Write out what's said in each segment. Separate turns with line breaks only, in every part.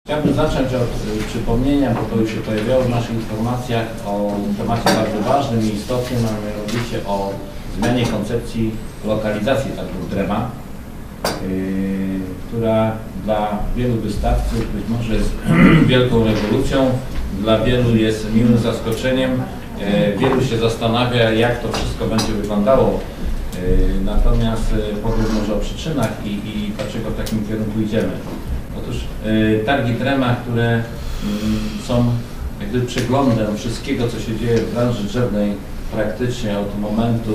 Chciałbym zacząć od przypomnienia, bo to już się pojawiało w naszych informacjach, o temacie bardzo ważnym i istotnym, a mianowicie o zmianie koncepcji lokalizacji targów Drema, która dla wielu wystawców być może jest wielką rewolucją, dla wielu jest miłym zaskoczeniem, wielu się zastanawia, jak to wszystko będzie wyglądało. Natomiast powiem może o przyczynach i dlaczego w takim kierunku idziemy. Otóż targi Drema, które są jakby przeglądem wszystkiego, co się dzieje w branży drzewnej praktycznie od momentu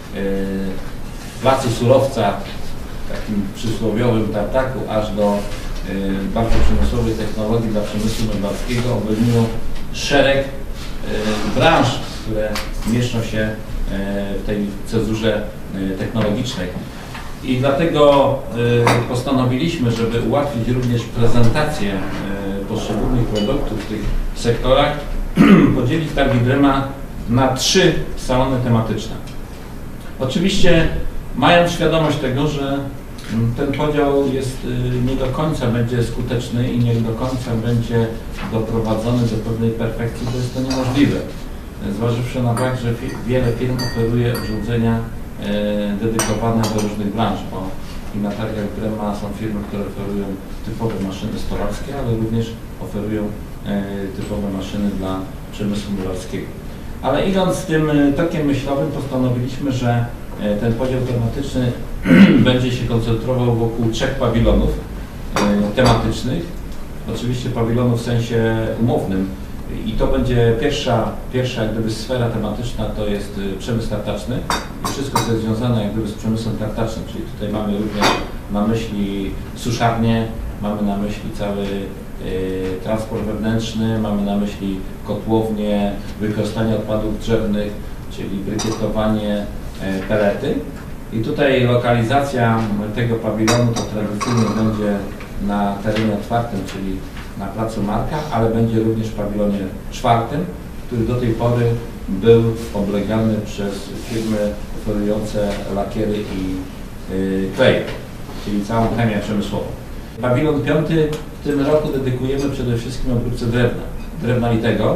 placu surowca, takim przysłowiowym tartaku, aż do bardzo przemysłowej technologii dla przemysłu meblarskiego, obejmują szereg branż, które mieszczą się w tej cezurze technologicznej. I dlatego postanowiliśmy, żeby ułatwić również prezentację poszczególnych produktów w tych sektorach, podzielić targi Drema na 3 salony tematyczne. Oczywiście mając świadomość tego, że ten podział jest nie do końca będzie skuteczny i nie do końca będzie doprowadzony do pewnej perfekcji, bo jest to niemożliwe. Zważywszy na fakt, że wiele firm oferuje urządzenia dedykowane do różnych branż, bo i na targach Drema są firmy, które oferują typowe maszyny stolarskie, ale również oferują typowe maszyny dla przemysłu murarskiego. Ale idąc tym tokiem myślowym, postanowiliśmy, że ten podział tematyczny będzie się koncentrował wokół 3 pawilonów tematycznych. Oczywiście pawilonów w sensie umownym. I to będzie pierwsza jak gdyby sfera tematyczna, to jest przemysł tartaczny i wszystko, co jest związane jak gdyby z przemysłem tartacznym, czyli tutaj mamy również na myśli suszarnię, mamy na myśli cały transport wewnętrzny, mamy na myśli kotłownie, wykorzystanie odpadów drzewnych, czyli brykietowanie, pelety. I tutaj lokalizacja tego pawilonu to tradycyjnie będzie na terenie otwartym, czyli na placu Marka, ale będzie również w pawilonie 4, który do tej pory był oblegany przez firmy oferujące lakiery i klej, czyli całą chemię przemysłową. Pawilon 5 w tym roku dedykujemy przede wszystkim obróbce drewna litego.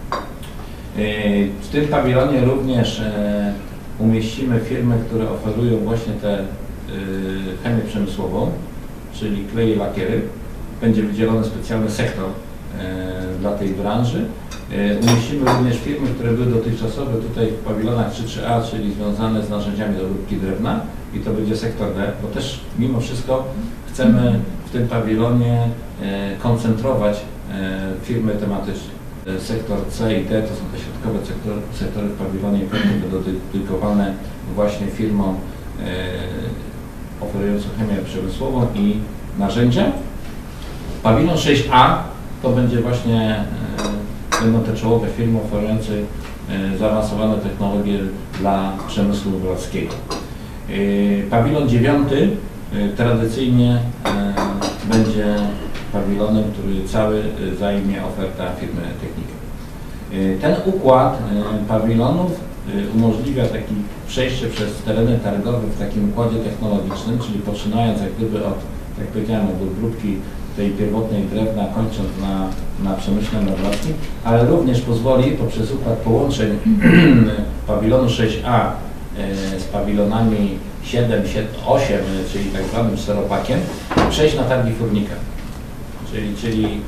W tym pawilonie również umieścimy firmy, które oferują właśnie tę chemię przemysłową, czyli klej i lakiery. Będzie wydzielony specjalny sektor dla tej branży. Umieścimy również firmy, które były dotychczasowe tutaj w pawilonach 3A, czyli związane z narzędziami do obróbki drewna i to będzie sektor D, bo też mimo wszystko chcemy w tym pawilonie koncentrować firmy tematyczne. Sektor C i D to są te środkowe sektory w pawilonie, będą dedykowane właśnie firmom oferującym chemię przemysłową i narzędzia. Pawilon 6A to będzie właśnie, będą te czołowe firmy oferujące zaawansowane technologie dla przemysłu meblarskiego. Pawilon 9 tradycyjnie będzie pawilonem, który cały zajmie oferta firmy Technika. Ten układ pawilonów umożliwia takie przejście przez tereny targowe w takim układzie technologicznym, czyli poczynając jak gdyby od, jak powiedziałem, od obróbki tej pierwotnej drewna, kończąc na przemyśle meblarskim, ale również pozwoli poprzez układ połączeń pawilonu 6A z pawilonami 7, 8, czyli tak zwanym czteropakiem, przejść na targi Furnika. Czyli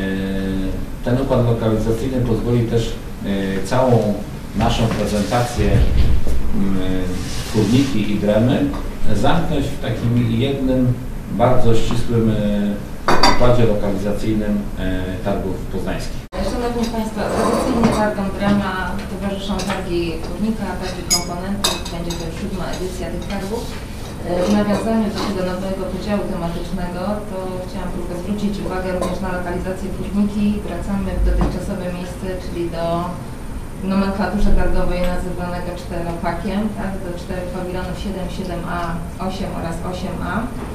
ten układ lokalizacyjny pozwoli też całą naszą prezentację Furniki i Dremy zamknąć w takim jednym, bardzo ścisłym układzie lokalizacyjnym targów poznańskich.
Szanowni Państwo, tradycyjnie targom Drema towarzyszą targi Furnika, targi komponentów, będzie to już 7. edycja tych targów. W nawiązaniu do tego nowego podziału tematycznego, to chciałam tylko zwrócić uwagę również na lokalizację Furniki. Wracamy w dotychczasowe miejsce, czyli do nomenklaturze targowej nazywanego czteropakiem, tak, do 4 pawilonów 7, 7A, 8 oraz 8A.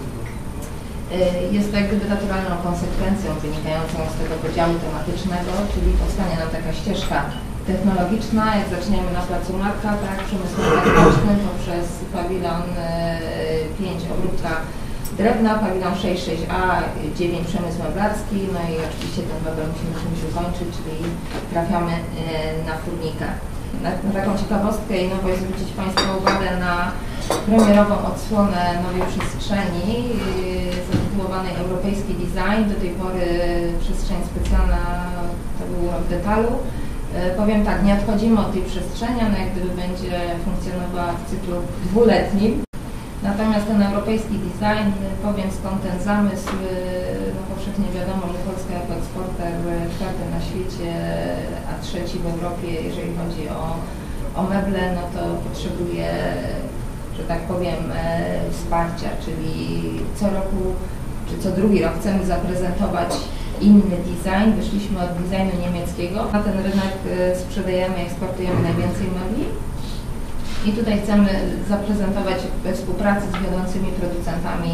Jest to jak gdyby naturalną konsekwencją wynikającą z tego podziału tematycznego, czyli powstanie nam taka ścieżka technologiczna, jak zaczniemy na placu Marka, tak, przemysł mechaniczny poprzez pawilon 5 obróbka drewna, pawilon 6.6a, 9 przemysł meblarski, no i oczywiście ten mebel musimy czymś ukończyć, czyli trafiamy na furnikę. Na taką ciekawostkę i nowość zwrócić Państwa uwagę na premierową odsłonę nowej przestrzeni zatytułowanej Europejski Design. Do tej pory przestrzeń specjalna to był rok detalu. Powiem tak, nie odchodzimy od tej przestrzeni, ona jak gdyby będzie funkcjonowała w cyklu dwuletnim. Natomiast ten europejski design, powiem skąd ten zamysł, no powszechnie wiadomo, że Polska jako eksporter czwarty na świecie, a trzeci w Europie, jeżeli chodzi o meble, no to potrzebuje, że tak powiem, wsparcia, czyli co roku, czy co drugi rok chcemy zaprezentować inny design. Wyszliśmy od designu niemieckiego. Na ten rynek sprzedajemy, eksportujemy najwięcej mebli. I tutaj chcemy zaprezentować we współpracy z wiodącymi producentami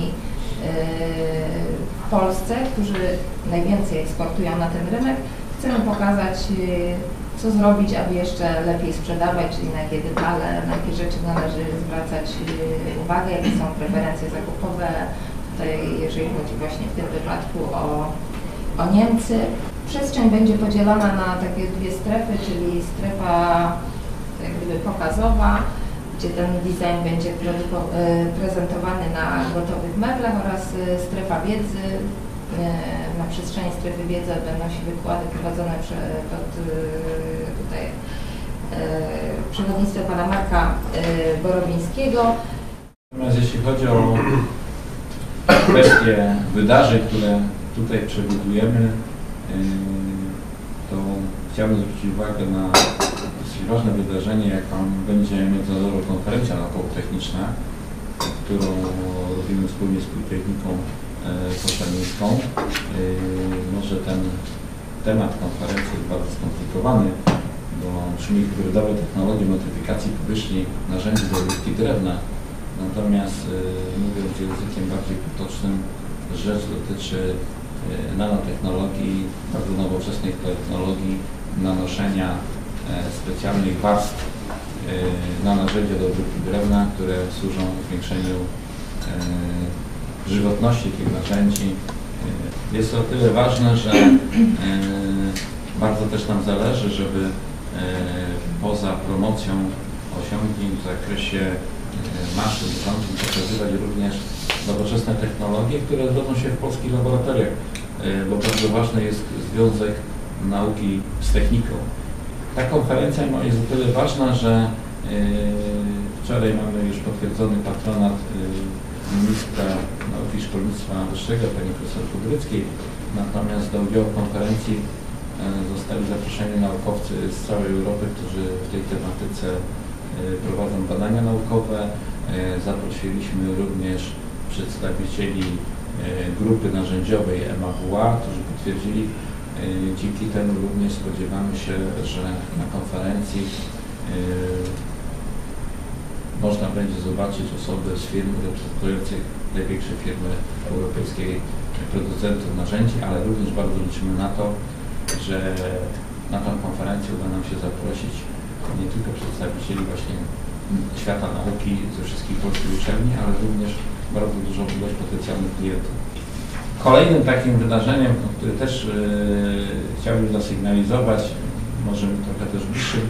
w Polsce, którzy najwięcej eksportują na ten rynek. Chcemy pokazać, co zrobić, aby jeszcze lepiej sprzedawać, czyli na jakie detale, na jakie rzeczy należy zwracać uwagę, jakie są preferencje zakupowe. Tutaj, jeżeli chodzi właśnie w tym wypadku o Niemcy. Przestrzeń będzie podzielona na takie dwie strefy, czyli strefa jak gdyby pokazowa, gdzie ten design będzie prezentowany na gotowych meblach, oraz strefa wiedzy. Na przestrzeni strefy wiedzy będą się wykłady prowadzone pod tutaj przewodnictwem pana Marka Borowińskiego.
Natomiast jeśli chodzi o kwestie wydarzeń, które tutaj przewidujemy, to chciałbym zwrócić uwagę na dosyć ważne wydarzenie, jaką będzie Międzynarodowa Konferencja Naukowo-Techniczna, którą robimy wspólnie z Politechniką Koszalińską. Może ten temat konferencji jest bardzo skomplikowany, bo brzmi hybrydowe technologie modyfikacji powierzchni narzędzi do obróbki drewna. Natomiast mówiąc językiem bardziej potocznym, rzecz dotyczy nanotechnologii, bardzo nowoczesnej technologii nanoszenia specjalnych warstw na narzędzia do obróbki drewna, które służą zwiększeniu żywotności tych narzędzi. Jest to o tyle ważne, że bardzo też nam zależy, żeby poza promocją osiągnięć w zakresie maszyn, urządzeń pokazywać również nowoczesne technologie, które rodzą się w polskich laboratoriach, bo bardzo ważny jest związek nauki z techniką. Ta konferencja jest o tyle ważna, że wczoraj mamy już potwierdzony patronat ministra nauki i szkolnictwa wyższego, pani profesor Kudryckiej, natomiast do udziału w konferencji zostali zaproszeni naukowcy z całej Europy, którzy w tej tematyce prowadzą badania naukowe. Zaprosiliśmy również przedstawicieli grupy narzędziowej MAWA, którzy potwierdzili. Dzięki temu również spodziewamy się, że na konferencji można będzie zobaczyć osoby z firm reprezentujących największe firmy europejskiej producentów narzędzi, ale również bardzo liczymy na to, że na tę konferencję uda nam się zaprosić nie tylko przedstawicieli właśnie świata nauki ze wszystkich polskich uczelni, ale również bardzo dużą ilość potencjalnych klientów. Kolejnym takim wydarzeniem, które też chciałbym zasygnalizować, może trochę też bliższym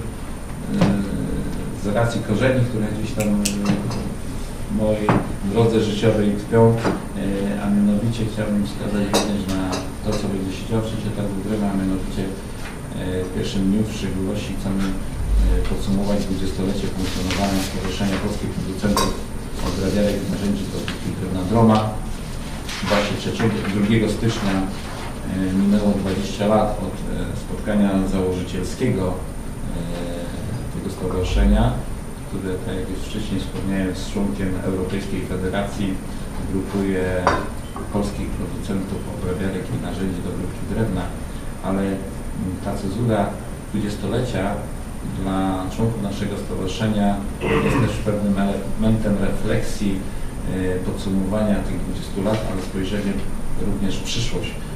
z racji korzeni, które gdzieś tam w mojej drodze życiowej tkwią, a mianowicie chciałbym wskazać również na to, co będzie się działo w świecie targu drewna, a mianowicie w pierwszym dniu w szczególności chcemy podsumować 20-lecie funkcjonowania Stowarzyszenia Polskich Producentów Obrabiarek i Narzędzi do Obróbki Drewna Droma. Właśnie 2 stycznia minęło 20 lat od spotkania założycielskiego tego stowarzyszenia, które, tak jak już wcześniej wspomniałem, jest członkiem Europejskiej Federacji, grupuje polskich producentów obrabiarek i narzędzi do obróbki drewna, ale ta cezura 20-lecia dla członków naszego stowarzyszenia jest też pewnym elementem refleksji, podsumowania tych 20 lat, ale spojrzeniem również w przyszłość.